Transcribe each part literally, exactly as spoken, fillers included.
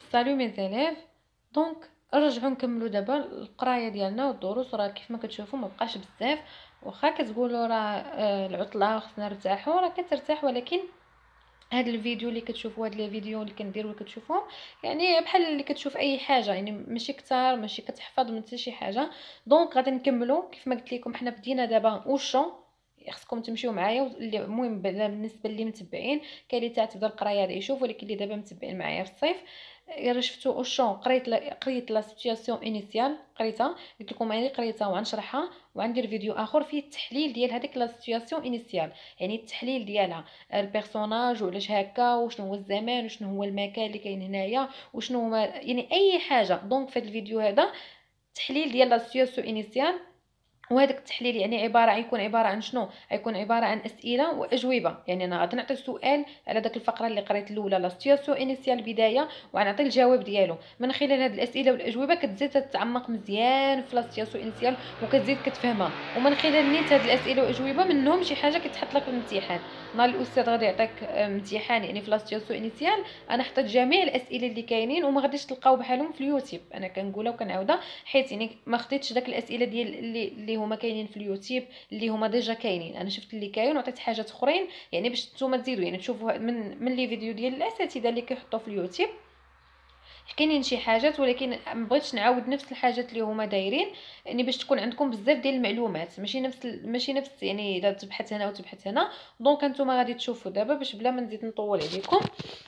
سالو مي زيليف. دونك نرجعوا نكملوا دابا القرايه ديالنا والدروس. راه كيف ما كتشوفوا ما بقاش بزاف، واخا كتقولوا راه آه، العطله خصنا نرتاحوا، راه كترتاح، ولكن هاد الفيديو اللي كتشوفوا هاد لي فيديو اللي كنديروا اللي كتشوفوهم يعني بحال اللي كتشوف اي حاجه، يعني ماشي كثار، ماشي كتحفظ من حتى شي حاجه. دونك غادي نكملوا كيف ما قلت لكم. حنا بدينا دابا اوشون، خصكم تمشيو معايا. المهم بالنسبه اللي متبعين، كاين اللي تاع تبدا القرايه غادي يشوف، ولكن اللي دابا متبعين معايا في الصيف راه شفتوا اوشون. قريت لا قريت لا سيتوياسيون انيسيال، قريتها قلت لكم انا قريتها وغنشرحها، وغندير فيديو اخر فيه التحليل ديال هذيك لا سيتوياسيون انيسيال، يعني التحليل ديالها، البيرسوناج وعلاش هكا، وشنو هو الزمان، وشنو هو المكان اللي كاين هنايا، وشنو هما يعني اي حاجه. دونك في هذا الفيديو هذا تحليل ديال لا سيتوياسيون انيسيال. وهذاك التحليل يعني عباره يكون عباره عن شنو؟ يكون عباره عن اسئله واجوبه. يعني انا غادي نعطي السؤال على داك الفقره اللي قريت الاولى لا سيتوياسيون انيسيال بدايه، وغنعطي الجواب ديالو. من خلال هذه الاسئله والاجوبه كتزيد تتعمق مزيان في لا سيتوياسيون انيسيال وكتزيد كتفهمها. ومن خلال نيت هذه الاسئله والاجوبه منهم شي حاجه كتحط لك في الامتحان. نهار الاستاذ غادي يعطيك امتحان يعني في لا سيتوياسيون انيسيال، انا حطيت جميع الاسئله اللي كاينين وما غاديش تلقاو بحالهم في اليوتيوب. انا كنقولها وكنعاودها حيت يعني ما خديتش داك الاسئله ديال اللي اللي هما كاينين في اليوتيوب اللي هما ديجا كاينين. انا شفت اللي كاين وعطيت حاجات اخرين يعني باش نتوما تزيدوا يعني تشوفوا من من لي فيديو ديال الاساتذه اللي كيحطوا في اليوتيوب كاينين شي حاجات، ولكن ما بغيتش نعاود نفس الحاجات اللي هما دايرين، يعني باش تكون عندكم بزاف ديال المعلومات، ماشي نفس ماشي نفس يعني اذا تبحث هنا وتبحث هنا. دونك انتم غادي تشوفوا دابا باش بلا ما نزيد نطول عليكم.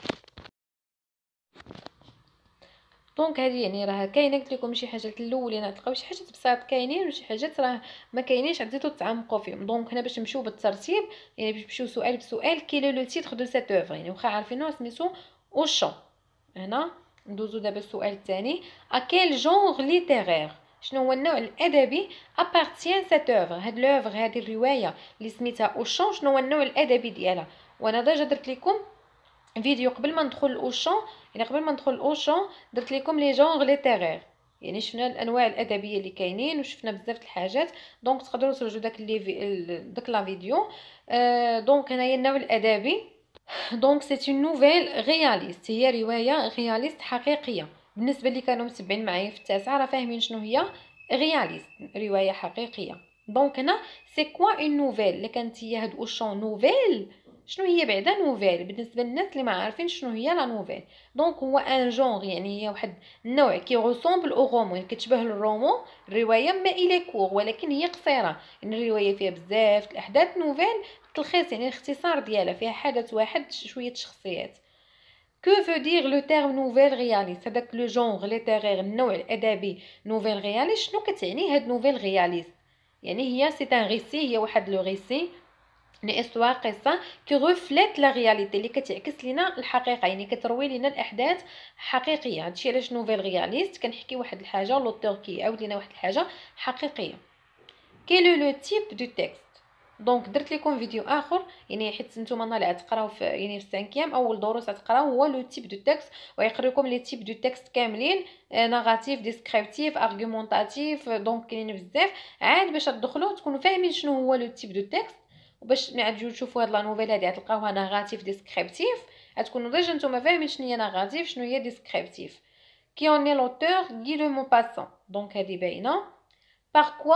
دونك هذه يعني راه كاينه، قلت لكم شي حاجات الاولين تلقاو شي حاجات بساط كاينين وشي حاجات راه ما كاينينش تزيدوا تعمقوا فيهم. دونك هنا باش نمشيو بالترتيب، يعني باش نمشيو سؤال بسؤال. كي لو تيتر دو سيت اوفر، يعني واخا عارفينو سميتو اوشون. هنا ندوزو دابا السؤال الثاني. ا كيل جونغ ليتيرير، شنو هو النوع الادبي ابارتيان سيت اوفر، هاد لوفر هذه الروايه اللي سميتها اوشون شنو هو النوع الادبي ديالها. وانا ديجا درت لكم فيديو قبل ما ندخل الاوشون، يعني قبل ما ندخل الاوشون درت لكم لي جونغ ليتيرير، يعني شفنا الانواع الادبيه اللي كاينين وشفنا بزاف د الحاجات. دونك تقدروا ترجعوا داك لي في... داك لا فيديو. آه دونك هنايا النوع الادبي. دونك سي اون نوفيل رياليست، هي روايه رياليست حقيقيه. بالنسبه اللي كانوا متبعين معايا في التاسعه راه فاهمين شنو هي رياليست، روايه حقيقيه. دونك هنا سي كوا اون نوفيل، اللي كانت هي هاد اوشون نوفيل. شنو هي بعدا نوفيل بالنسبه للناس اللي ما عارفين شنو هي لا نوفيل؟ دونك هو ان جونغ، يعني هي واحد النوع كي غوسومبل او رومون، يعني كتشبه الرومون الروايه ما الى كور، ولكن هي قصيره. يعني الروايه فيها بزاف الاحداث. نوفيل تلخيص يعني الاختصار ديالها، فيها حدث واحد شويه شخصيات. Que veut dire le terme nouvelle réaliste؟ هذاك لو جونغ ليتيرير النوع الادبي نوفيل رياليست، شنو كتعني هاد نوفيل رياليست؟ يعني هي سي ان ريسي، هي واحد لو ريسي ني استوار قصه كي ريفليت لا رياليتي، اللي كتعكس لنا الحقيقه، يعني كتروي لنا الاحداث حقيقيه. هادشي علاش نوفيل رياليست كنحكي واحد الحاجه لوتور كيعاود لنا واحد الحاجه حقيقيه. كيلو لو تيب دو تيكست. دونك درت لكم فيديو اخر، يعني حيت نتوما نهار اللي غتقراو في يعني في السانكيام اول دروس غتقراو هو لو تيب دو تيكست، ويقريكم لي تيب دو تيكست كاملين، ناراتيف، ديسكريبتيف، ارغومونطاتيف. دونك كاينين بزاف. عاد باش تدخلوا تكونوا فاهمين شنو هو لو تيب دو تيكست، وباش ملي تجيو تشوفوا هاد لا نوفيل هادي غتلقاوها ناراتيف ديسكريبتيف، غتكونوا ديجا نتوما فاهمين شنو هي ناراتيف شنو هي ديسكريبتيف. كي اون اي لوتور غي لو مون باسون. دونك هادي باينه. بار كوا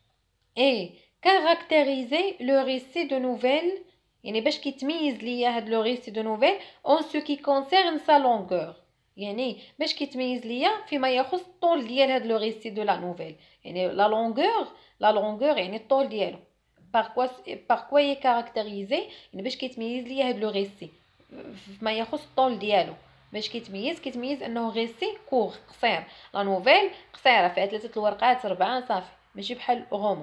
اي caractériser le récit de nouvelle، يعني باش كيتميز ليا هاد لو récit de nouvelle en ce qui concerne sa longueur، يعني باش كيتميز ليا فيما يخص الطول ديال هاد لو récit de la nouvelle. يعني لا longueur لا longueur يعني الطول ديالو. par quoi par quoi est caractérisé، يعني باش كيتميز ليا هاد لو récit فيما يخص الطول ديالو. باش كيتميز كيتميز انه غيسي كور قصير، لا نوفيل قصيره فيها ثلاثه الورقات ربعه صافي، ماشي بحال رومون.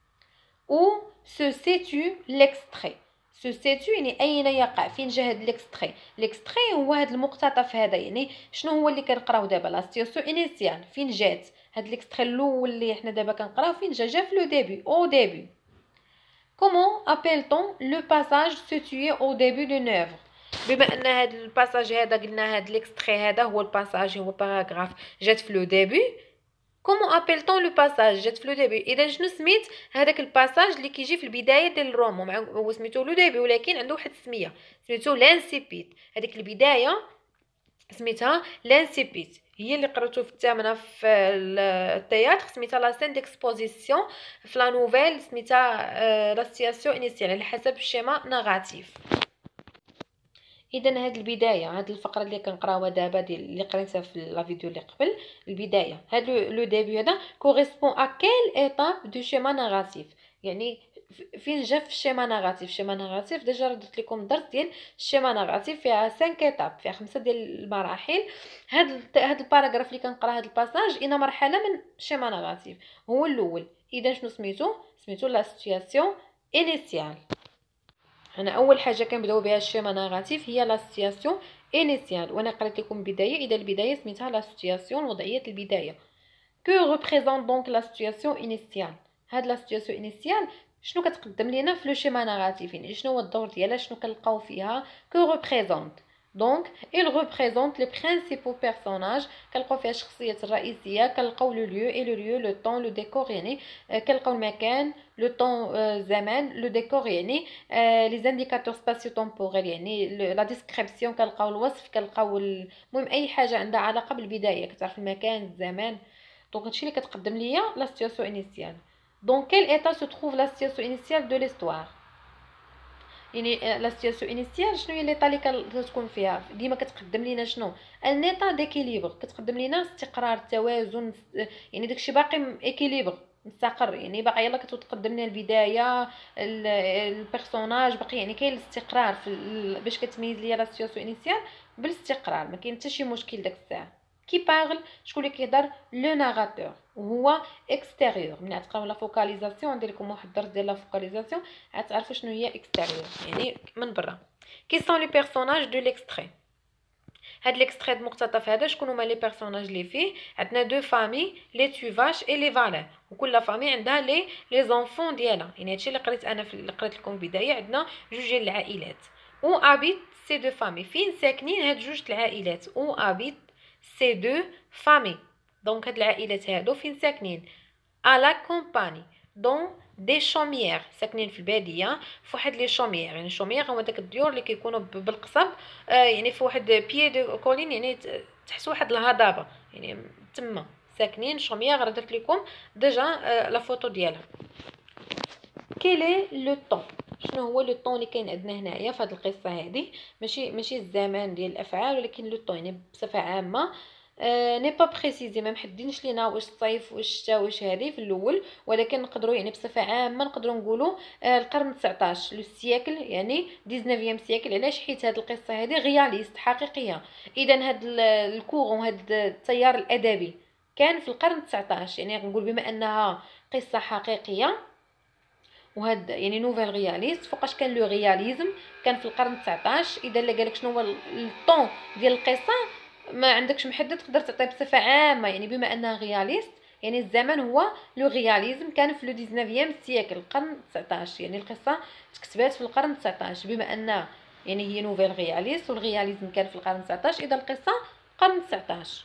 où se situe l'extrait. se situe يعني اين يقع، فين جا هاد الاكستري. الاكستري هو هاد المقتطف هذا، يعني شنو هو اللي كنقراو دابا لا سيتياسيون انيسيال، فين جات هاد الاكستري الاول اللي حنا دابا كنقراو، فين جا جا في لو ديبي او ديبي. comment appelle-t-on le passage situé au début d'une œuvre؟ بما ان هاد الباساج هذا قلنا هاد الاكستري هذا هو الباساج، هو باراغراف جات في لو ديبي. كومون ابيلطون لو باساج جات في لو ديبي. اذا شنو سميت هذاك الباساج اللي كيجي في البدايه ديال الرومون، هو سميتو لو ديبي ولكن عنده واحد السميه سميتو لانسيبيت. هذيك البدايه سميتها لانسيبيت، هي اللي قراتو في الثامنه في التياتر، سميتها لا سين ديكسبوزيسيون. في لا نوفيل سميتها لا سيتياسيون انيسيال على حسب الشيما ناراتيف. اذا هاد البدايه، هاد الفقره اللي كنقراوها دابا ديال اللي قريتها في لا فيديو اللي قبل، البدايه هاد لو ديبي هذا كوريسبون ا كيل ايتاب دو شيما ناراتيف، يعني فين جا في الشيما ناراتيف. الشيما ناراتيف ديجا درت لكم الدرس ديال الشيما ناراتيف، فيها خمسة ايتاب، فيها خمسه ديال المراحل. هاد هاد الباراغراف اللي كنقرا، هاد الباساج ان مرحله من الشيما ناراتيف هو الاول. اذا شنو سميتو؟ سميتو لا سيتوياسيون انيسيال. انا اول حاجه كنبداو بها الشيما ناراتيف هي لا سيتوياسيون انيسيال، وانا قريت لكم البدايه. اذا البدايه سميتها لا سيتوياسيون، وضعيه البدايه. كو ريبريزونط دونك لا سيتوياسيون انيسيال؟ هاد لا سيتوياسيون انيسيال شنو كتقدم لينا في لو شيما ناراتيف؟ يعني شنو هو الدور ديالها، شنو كنلقاو فيها؟ كو ريبريزونط دونك il représente les principaux personnages. كنلقاو فيها الشخصيات الرئيسيه، كنلقاو لو ليو اي لو ليو، لو طون، لو ديكور، يعني كنلقاو المكان، لو طون زمان، لو ديكور يعني لي زانديكاتور سباسيو تمبوريل، يعني لا ديسكريبسيون، كنلقاو الوصف، كنلقاو المهم اي حاجه عندها علاقه بالبدايه، كتعرف المكان، الزمان. دونك هادشي اللي كتقدم ليا لا سيتوياسيون انيسيال. دونك كيل ايتا سو تروف لا سيتوياسيون انيسيال دو ليستوار؟ يعني لا سيتوياسيون انيسيال شنو هي ليطا اللي كتكون فيها؟ ديما كتقدم لينا شنو؟ ان ايطا ديكيليبر، كتقدم لينا استقرار، توازن، يعني داكشي باقي ايكيليبر، مستقر، يعني باقي يلا كتقدم لنا البدايه، البيرسوناج باقي، يعني كاين الاستقرار في ال... باش كتميز ليا لا سيتوياسيون انيسيال بالاستقرار، ما كاين حتى شي مشكل داك الساعه. كي بارل، شكون اللي كيهضر؟ لو ناراتور، وهو اكستيريور. من تقراو لا فوكاليزاسيون، ندير لكم واحد الدرس ديال لا فوكاليزاسيون غتعرفوا شنو هي اكستيريور، يعني من برا. كي سون لي بيرسوناج دو ليكستري؟ هاد ليكستري المقتطف هذا شكون هما لي بيرسوناج اللي فيه؟ عندنا دو فامي، لي توفاش اي لي فالين، وكل فامي عندها لي لي زونفون ديالها. يعني هادشي اللي قريت انا في اللي قريت لكم البدايه، عندنا جوج ديال العائلات. او ابيت سي دو فامي، فين ساكنين هاد جوج العائلات؟ او ابيت سي دو فامي. دونك هاد العائلات هادو فين ساكنين؟ à la campagne dans دي شوميير، ساكنين في الباديه في واحد لي شوميير. يعني شوميير هما داك الديور اللي كيكونوا بالقصب، آه يعني في واحد بيي دو كولين، يعني تحت واحد الهضبه، يعني تما ساكنين شوميير. راه درت لكم ديجا آه لا فوتو ديالها. كيلي لو طون؟ شنو هو لو طون اللي كاين عندنا هنايا في هذه القصه هذه؟ ماشي ماشي الزمان ديال الافعال، ولكن لو طون يعني بصفه عامه. آه ني با بريسيزي، ما محددينش لينا واش الصيف واش الشتاء واش هذه في الاول، ولكن نقدروا يعني بصفه عامه نقدروا نقولوا آه القرن تسعطاش، لو سيكل، يعني ديزنوفيام سيكل. علاش؟ حيت هذه القصه هذه غياليست، حقيقيه. اذا هذا الكورون، هذا التيار الادبي كان في القرن تسعطاش، يعني نقول بما انها قصه حقيقيه وهاد يعني نوفيل رياليست. فوقاش كان لو رياليزم؟ كان في القرن تسعطاش. اذا اللي قالك شنو هو الطون ديال القصه ما عندكش محدد، تقدر تعطي بصفه عامه، يعني بما انها رياليست، يعني الزمن هو لو رياليزم، كان في لو ديزنوفيام سيكل، القرن تسعطاش. يعني القصه تكتبات في القرن تسعطاش، بما ان يعني هي نوفيل رياليست والرياليزم كان في القرن تسعطاش، اذا القصه القرن تسعطاش.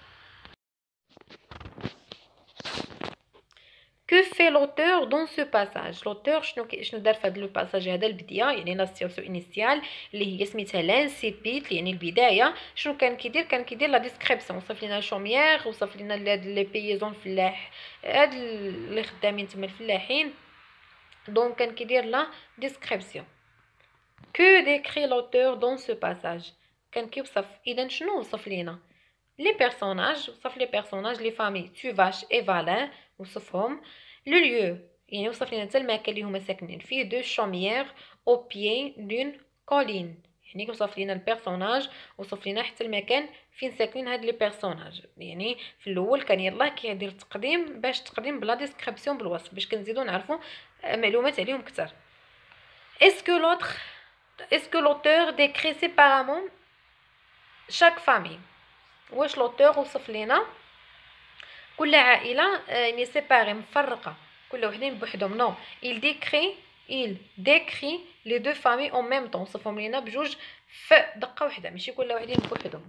Que fait l'auteur dans ce passage؟ l'auteur شنو شنو دار في هذا لو باساج هذا؟ البدايه يعني لا سيتواسيون انيسيال اللي هي سميتها لانسيبيت، يعني البدايه. شنو كان كيدير؟ كان كيدير لا ديسكريبسيون، وصف لنا شوميير، وصف لنا هاد لي بيزون الفلاح، هاد اللي خدامين تما الفلاحين. دونك كان كيدير لا ديسكريبسيون. que décrit l'auteur dans ce passage؟ كان كيوصف. اذا شنو وصف لينا؟ لي بيرسوناج، وصف لي بيرسوناج، لي فامي توفاش اي فالين وصفهم. لو ليو يعني وصف لنا حتى المكان اللي هما ساكنين فيه. دو شوميير او بيي دون كولين، يعني وصف لنا البيرسوناج، وصف لنا حتى المكان فين ساكنين هاد لي بيرسوناج. يعني في الاول كان يلاه كيدير تقديم، باش تقديم بلا ديسكريبسيون بالوصف، باش كنزيدو نعرفوا معلومات عليهم اكثر. اسكو لوتر اسكو لوتور ديكري سيبارامون شاك فامي؟ واش لوتور وصف لينا كل عائله يعني سيباري، مفرقه، كل وحدين بوحدهم؟ نو، il décrit il décrit les deux familles en même temps، وصفهم لينا بجوج في دقه واحده، ماشي كل وحدين بوحدهم.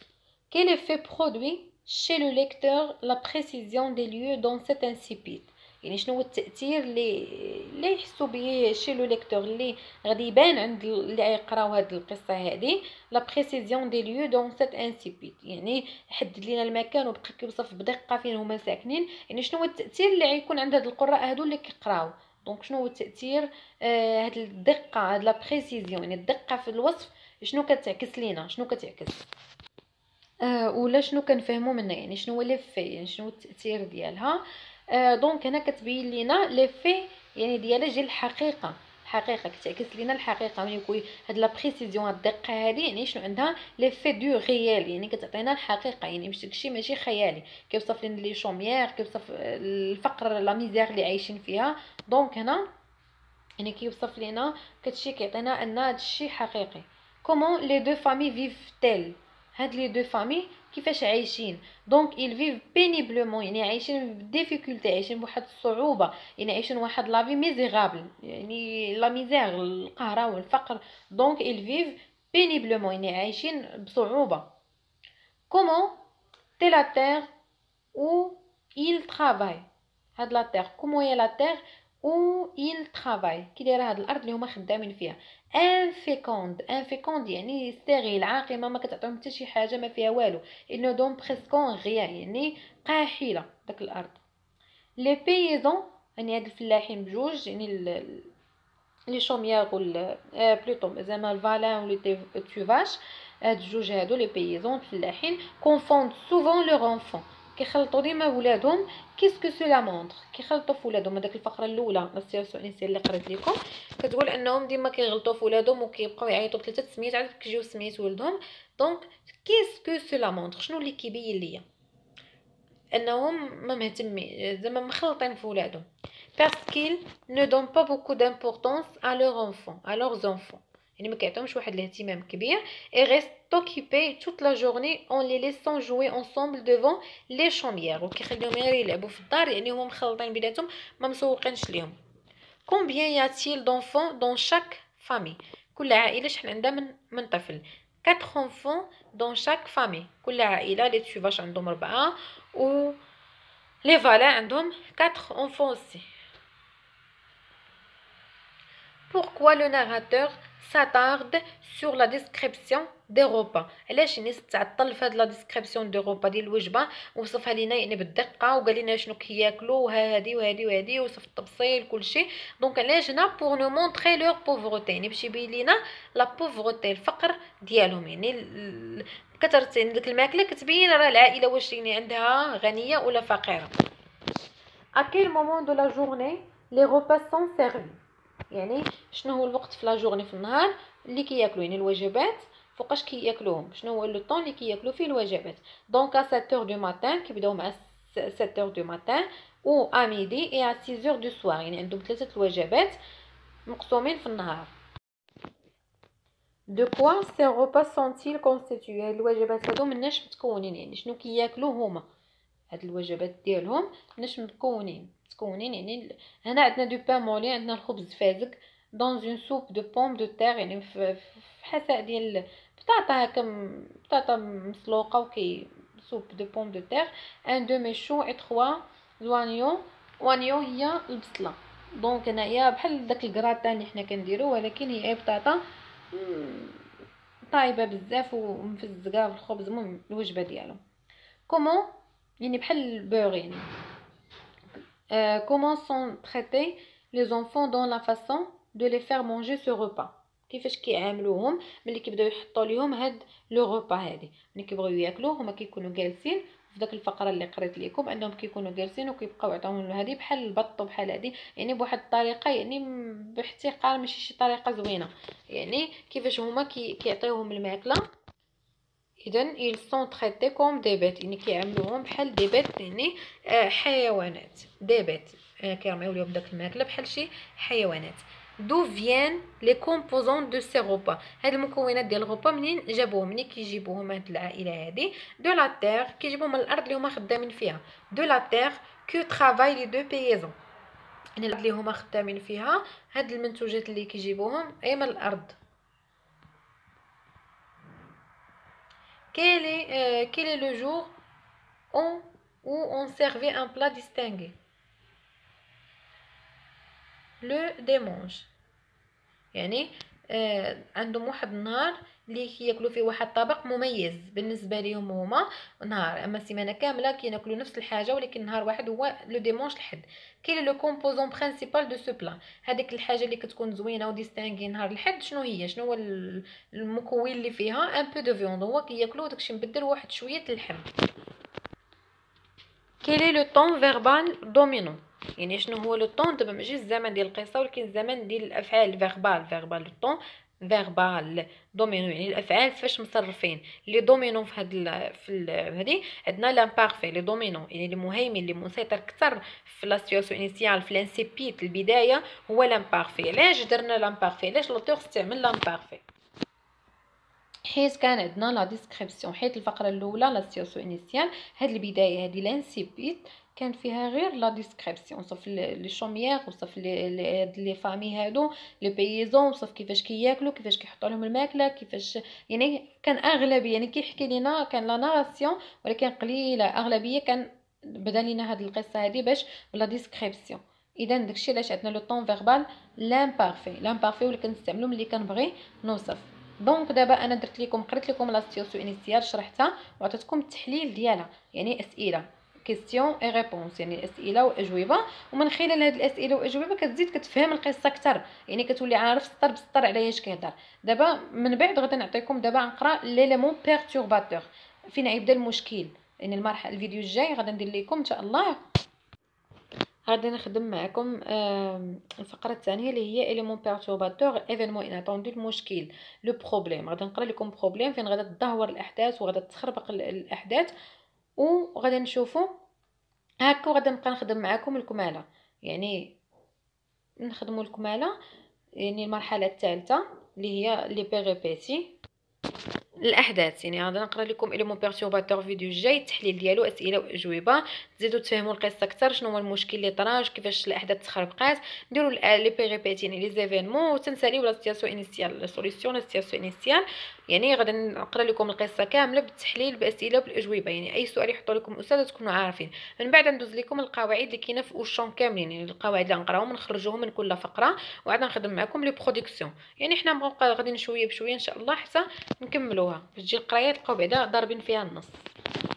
Quel effet produit chez le lecteur la précision des lieux dans cet incipit؟ يعني شنو هو التاثير اللي اللي يحسوا به شي لو ليكتور اللي غادي يبان عند اللي غيقراو هاد القصه هادي. لا بريسيزيون دي ليو دون سيت انسيبيد، يعني حدد لينا المكان وبقى كيوصف بدقه فين هما ساكنين. يعني شنو هو التاثير اللي غيكون عند هاد القراء هادو اللي كيقراو. دونك شنو هو التاثير آه هاد الدقه، هاد لا بريسيزيون يعني الدقه في الوصف شنو كتعكس لينا، شنو كتعكس آه ولا شنو كنفهموا منها، يعني شنو هو ليفي، يعني شنو هو التاثير ديالها. آه دونك هنا كتبين لينا ليفي يعني ديالها جي الحقيقه، الحقيقه كتعكس لينا الحقيقه. ملي يكون هاد لا بريسيزيون الدقه هذه يعني شنو عندها ليفي دو ريال، يعني كتعطينا الحقيقه، يعني مش داكشي ماشي خيالي. كيوصف لنا لي شوميير، كيوصف الفقر لا ميزير اللي عايشين فيها. دونك هنا يعني كيوصف لينا كتشي كيعطينا ان هادشي حقيقي. كومون لي دو فامي فيف تيل، هاد لي دو فامي كيفاش عايشين. دونك ils vivent péniblement يعني عايشين بديفيكولتي، عايشين بواحد الصعوبه، يعني عايشين واحد لا في ميزيرابل، يعني لا ميزير القهره والفقر. دونك ils vivent péniblement يعني عايشين بصعوبه. كومون تي لا تير ou il travaille، هاد لا تير كومون هي لا تير ou il travaille كي دايره هاد الارض اللي هما خدامين فيها. انفيكوند، انفيكوند يعني ستيريل، عاقمه، ما كتعطيهم حتى شي حاجه، ما فيها والو. انو دون بريسكون غيان يعني قاحله داك الارض. لي بيزون يعني هاد الفلاحين بجوج، يعني لي شوميير وال بلوتو زعما الفالان ولي توفاش، هاد الجوج هادو لي بيزون الفلاحين كونفوند سوفون لور انفون، كيخلطوا ديما ولادهم. كيسكو سولا مونطر كيخلطوا في ولادهم. هذاك الفقره الاولى السياسه الانسيه اللي قريت لكم كتقول انهم ديما كيغلطوا في ولادهم وكيبقاو يعيطوا بثلاثه سميات عاد كيجيو سميت ولدهم. دونك كيسكو سولا مونطر شنو اللي كيبين ليا انهم ما مهتمين زعما مخلطين في ولادهم. parce qu'ils ne donnent pas beaucoup d'importance à leurs enfants à leurs enfants يعني ما كيعطيهمش واحد الاهتمام كبير. et restent occupés toute la journée en les laissant jouer ensemble devant les chaumières وكيخليهم غير يلعبوا في الدار، يعني هما مخلطين بيناتهم ما مسوقينش ليهم. combien y a-t-il d'enfants dans chaque famille؟ كل عائله شحال عندها من من طفل. quatre enfants dans chaque famille، كل عائله لي تشوفاش عندهم اربعه و لي فالا عندهم quatre enfants aussi. Pourquoi le narrateur s'attarde sur la description des repas؟ علاش يعني تعطل في هاد لا ديسكريبسيون دي روبا ديال الوجبه وصفها لينا يعني بالدقه وقال لنا شنو كياكلوا وها هادي وهادي وهادي وصف التفصيل كلشي. دونك علاش هنا بور نو مونطري لور بوفرتي يعني باش يبين لينا لا بوفرتي الفقر ديالهم، يعني كثرت يعني ديك الماكله كتبين راه العائله واش يعني عندها غنيه ولا فقيره. à quel moment de la journée les repas sont servis؟ يعني شنو هو الوقت في لا جورني في النهار اللي كياكلوا يعني الوجبات فوقاش كياكلوهم، شنو هو لو طون اللي كياكلوا فيه الوجبات. دونك à sept heures du matin كيبداو مع sept heures du matin ou à midi et à six heures du soir، يعني عندهم ثلاثه الوجبات مقسومين في النهار. de quoi ces repas sont-ils constitués؟ الوجبات هادو مناش متكونين، يعني شنو كياكلوا هما هاد الوجبات ديالهم مناش متكونين متكونين يعني هنا عندنا دو بان مولي، عندنا الخبز فازك دون اون سوب دو بوم دو تير، يعني في حساء ديال بطاطا هكا بطاطا مسلوقه وكي سوب دو بوم دو تير. ان دومي شو اي تخوا زوانيون، وانيون هي البصله. دونك هنايا بحال داك الكراتان اللي حنا كنديرو ولكن هي بطاطا طايبه بزاف ومفزقه في الخبز، المهم الوجبه ديالو. كومون يعني بحال البور يعني. Euh, comment sont traités les enfants dans la façon de les faire manger ce repas؟ كيفاش كيعاملوهم ملي كيبداو يحطوا ليهم هاد لو ريبا هادي، ملي كيبغيو ياكلوا هما كيكونوا جالسين في داك الفقره اللي قريت لكم انهم كيكونوا جالسين وكيبقاو يعطيوهم هادي بحال البط وبحال هادي، يعني بواحد الطريقه يعني باحتقار ماشي شي طريقه زوينه، يعني كيفاش هما كي كيعطيوهم الماكله. اذا ils sont traités comme des bêtes يعني كيعاملوهم بحال دي بيت يعني آه حيوانات دي بيت آه كيرميو لهم داك الماكله بحال شي حيوانات. دو فيان لي كومبوزون دو سي روبا؟ هاد المكونات ديال الغوبا منين جابوهم؟ منين كيجيبوهم هاد العائله هادي؟ دو لا تير كيجيبوهم من الارض اللي هما خدامين فيها. دو لا تير كو ترافاي لي دو بيزون يعني الارض اللي هما خدامين فيها هاد المنتوجات اللي كيجيبوهم اي من الارض. Quel est, euh, quel est le jour où, où on servait un plat distingué؟ لو ديمونج. يعني آه عندهم واحد النهار اللي كياكلوا فيه واحد الطبق مميز بالنسبه ليهم هما نهار، اما السيمانه كامله كيناكلوا نفس الحاجه ولكن نهار واحد هو لو ديمونج الحد. كاين لو كومبوزون برينسيپال دو سو بلا، هذيك الحاجه اللي كتكون زوينه وديستينغي نهار الحد شنو هي، شنو هو المكون اللي فيها ان بو دو فيوند، هو كياكلوا داكشي مبدل واحد شويه اللحم. كيلي لو طون فيربال دومينون، يعني شنو هو لو طون، دابا ماشي الزمن ديال القصه ولكن الزمن ديال الافعال فيربال. فيربال لو طون فيربال دومينون يعني الافعال فاش مصرفين. لي دومينون في هاد ال في هادي عندنا لامبارفي. لي دومينون يعني اللي مهيمن اللي مسيطر اكثر في لا سيتواسيون انيسيال في لانسيبيت البدايه هو لامبارفي. علاش درنا لامبارفي، علاش لوتور استعمل لامبارفي؟ حيت كان عندنا لا ديسكريبسيون، حيت الفقره الاولى لا سيتواسيون انيسيال هاد البدايه هادي لانسيبيت كان فيها غير لا ديسكريبسيون، وصف لي شوميير وصف لي لي فامي هادو لي بيزون، وصف كيفاش كياكلوا كيفاش كيحطوا لهم الماكله كيفاش، يعني كان اغلبيه يعني كيحكي لينا كان لا ناراسيون ولكن قليله اغلبيه كان بدا لينا هاد القصه هادي باش بلا ديسكريبسيون. اذا داكشي علاش عندنا لو طون فيربال لامبارفي. لامبارفي ولا كنستعملو ملي كنبغي نوصف. دونك دابا انا درت لكم قريت لكم لا سيتواسيون انيسيال شرحتها وعطيتكم التحليل ديالها، يعني اسئله كيستيون اي ريبونس يعني اسئله واجوبه، ومن خلال هاد الاسئله واجوبه كتزيد كتفهم القصه اكثر، يعني كتولي عارف سطر بسطر على اش كيهضر. دابا من بعد غادي نعطيكم دابا نقرا ليليمون بيرتورباتور فين يبدا المشكل، يعني المرحله الفيديو الجاي غادي ندير لكم ان شاء الله غادي نخدم معكم الفقره الثانيه اللي هي اليمون بيرتورباتور ايفينمون اناتوندو المشكل لو بروبليم. غادي نقرا لكم بروبليم فين غادي تدهور الاحداث وغادي تخربق الاحداث وغادي نشوفوا هكا، وغادي نبقى نخدم معكم الكماله، يعني نخدموا الكماله يعني المرحله الثالثه اللي هي لي بيريبيتي الاحداث. يعني غادي نقرا لكم اليمون بيرتورباتور فيديو الجاي التحليل ديالو اسئله واجوبه، تزيدوا تفهموا القصه اكثر شنو هو المشكل اللي طرا كيفاش الاحداث تخربقات، نديروا لي بيريبيتي يعني لي زيفينمون وتنساليو لا سيتواسيون انيسيال سوليسيون لا سيتواسيون انيسيال. يعني غادي نقرا لكم القصه كامله بالتحليل باسئله وبالاجوبه، يعني اي سؤال يحطوا لكم الاستاذ تكونوا عارفين. من بعد ندوز لكم القواعد اللي كاينه في اوشون كاملين، يعني القواعد اللي غنقراهم نخرجوهم من كل فقره وعاد نخدم معكم لي برودكسيون. يعني حنا بقى غاديين شويه بشويه ان شاء الله حتى نكملوها باش تجي القرايه تلقاو بعدا ضاربين فيها النص.